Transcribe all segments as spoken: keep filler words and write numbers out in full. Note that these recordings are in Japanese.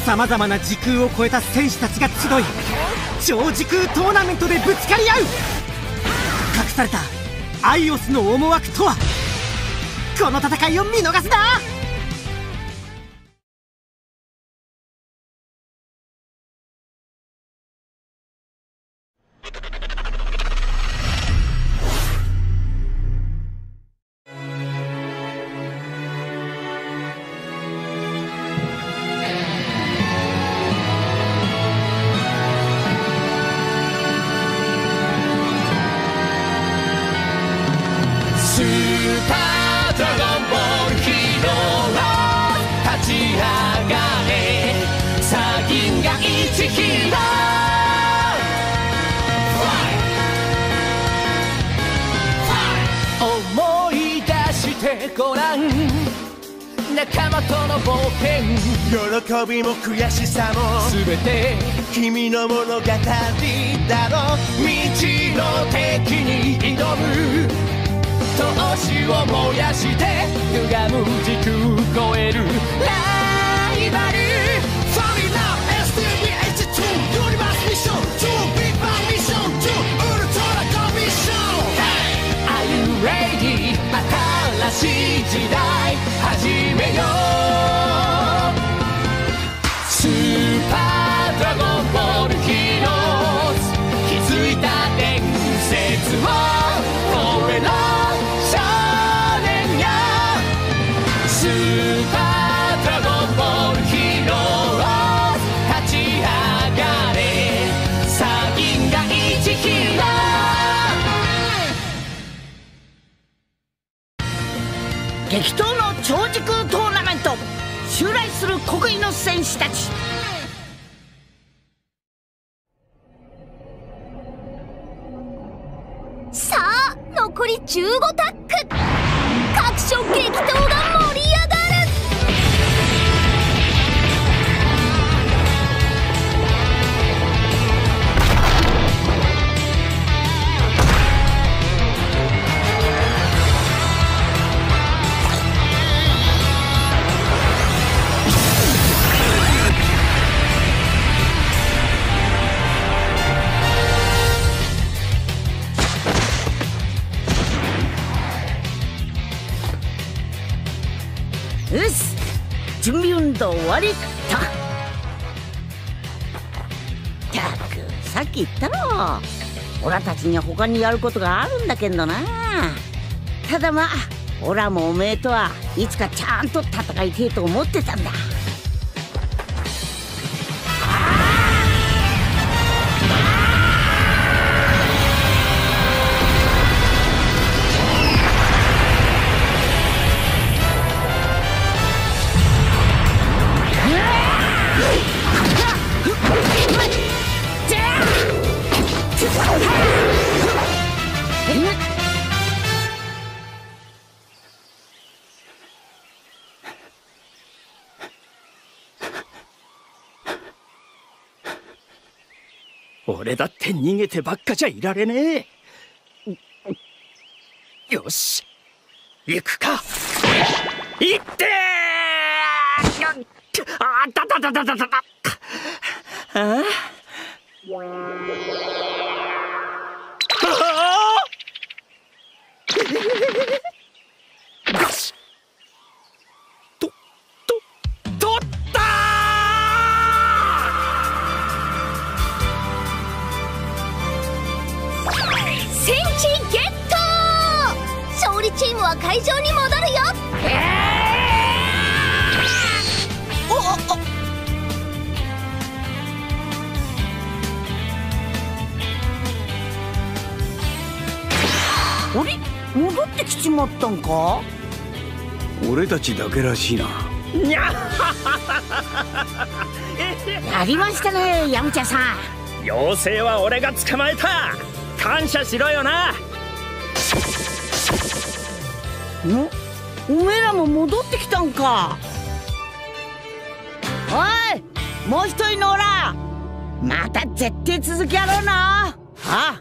さまざまな時空を超えた戦士たちが集い、超時空トーナメントでぶつかり合う。隠されたアイオスの思惑とは。この戦いを見逃すな。 ごらん、仲間との冒険、 喜びも悔しさも全て君の物語だろう。 未知の敵に挑む、闘志を燃やして歪む時空超えるライバル。 Fall in love エスティービーエイチツー ユニバースミッションツービッグバンミッションツーウルトラコミッション。 Are you ready? 新しい時代始めよう。スーパードラゴンボールヒーローズ、気づいた伝説を超えろ少年よ。スーパードラゴンボールヒーローズ、立ち上がれサギンが一ヒーロー。 激闘の超時空トーナメント、襲来する国威の戦士たち。 さあ残りじゅうごタック、各所激闘が盛り上がる。 よし、準備運動終わりっと。ったくさっき言ったろ、オラたちには他にやることがあるんだけどな。ただまあオラもおめえとはいつかちゃんと戦いてえと思ってたんだ。 俺だって逃げてばっかじゃいられねえ。よし行くか。行ってー。あたたたたたたた。ああよし、とととったー。 戦地ゲット。勝利チームは会場に戻るよ。おおお、 あれ、戻ってきちまったんか。 俺たちだけらしいな。 にゃやりましたね、ヤムチャさん。 妖精は俺が捕まえた。感謝しろよな。 お、おめえらも戻ってきたんか。おい、もう一人のオラ、また絶対続きやろうな。あ、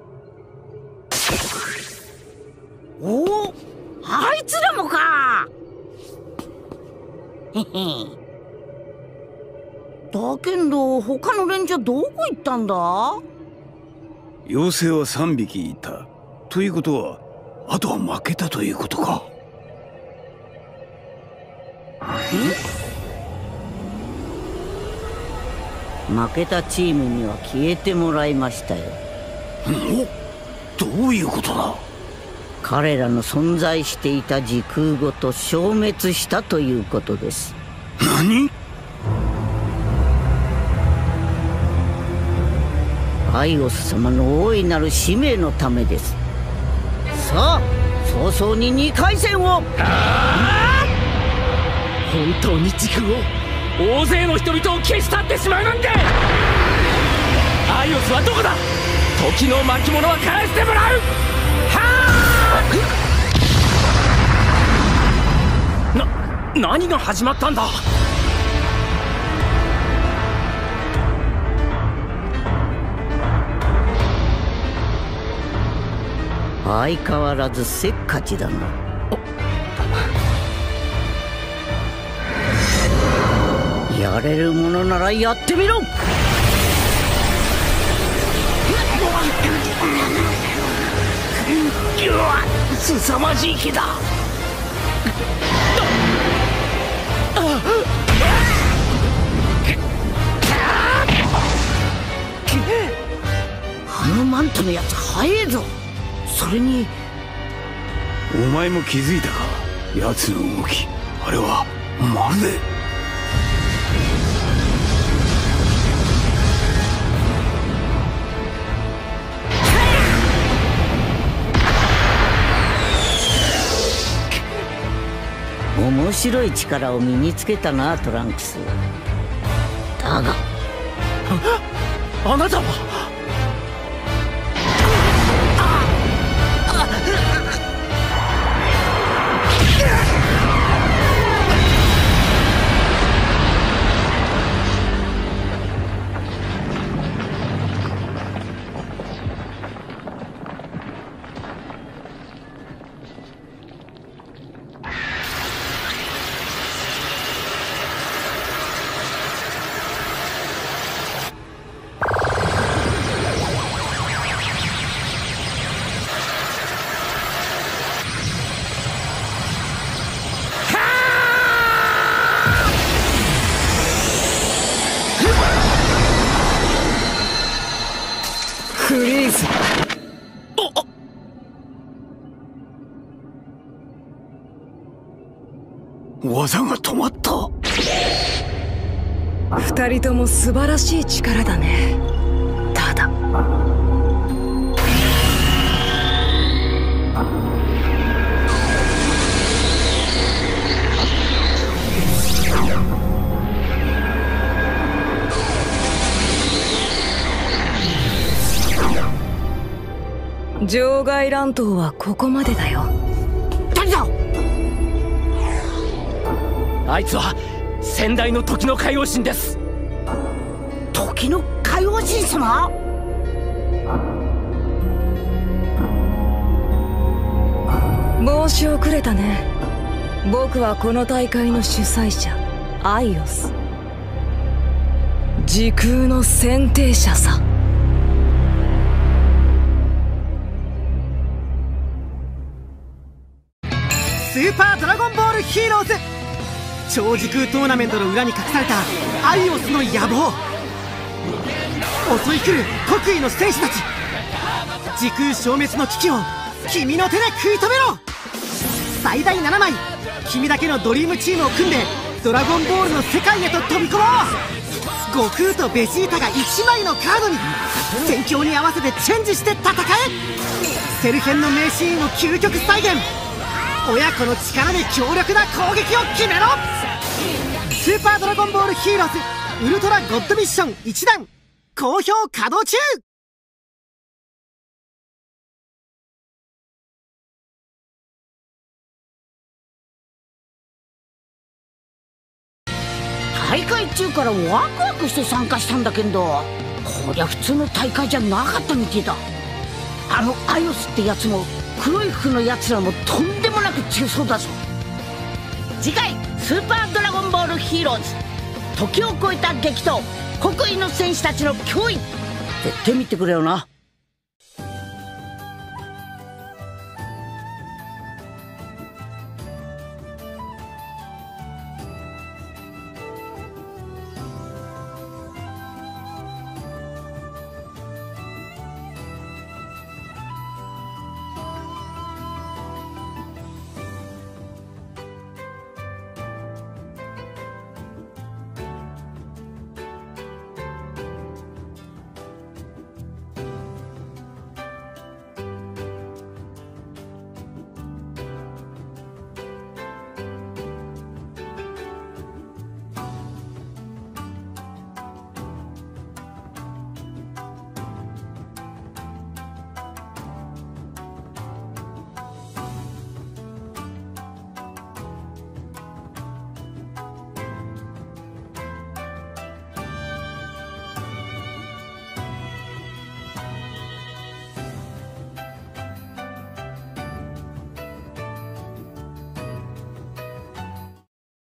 おお、あいつらもか。へへ。 だけど他の連中どこ行ったんだ？ 妖精はさんびきいたということは、あとは負けたということか。 負けたチームには消えてもらいましたよ。 お、どういうことだ？ 彼らの存在していた時空ごと消滅したということです。 何？ アイオス様の大いなる使命のためです。さあ早々ににかい戦を。 本当に時空を、大勢の人々を消し去ってしまうなんて。アイオスはどこだ？時の巻物は返してもらう。はあ！な、何が始まったんだ？ 相変わらずせっかちだな。やれるものならやってみろ。 すさまじい気だ。 あのマントのやつ速えぞ。それにお前も気づいたか？奴の動き、あれはまるで。 面白い力を身につけたな、トランクス。だがあなたはフリーズ。 技が止まった。 二人とも素晴らしい力だね。ただ場外乱闘はここまでだよ。 誰だ？ あいつは先代の時の海王神です。 時の海王神様？ 申し遅れたね。僕はこの大会の主催者、アイオス。時空の選定者さ。 スーパードラゴンボールヒーローズ、超時空トーナメントの裏に隠されたアイオスの野望。襲い来る国威の戦士たち、時空消滅の危機を君の手で食い止めろ。最大ななまい、君だけのドリームチームを組んでドラゴンボールの世界へと飛び込もう。悟空とベジータがいちまいのカードに戦況に合わせてチェンジして戦え。セル編の名シーンを究極再現。親子の力で強力な攻撃を決めろ。スーパードラゴンボールヒーローズウルトラゴッドミッションいちだん好評稼働中。 大会中からワクワクして参加したんだけど、こりゃ普通の大会じゃなかったみてえだ。あのアイオスってやつも黒い服のやつらもとんでもなく強そうだぞ。次回スーパードラゴンボールヒーローズ時を超えた激闘、国威の戦士たちの脅威、絶対見てくれよな。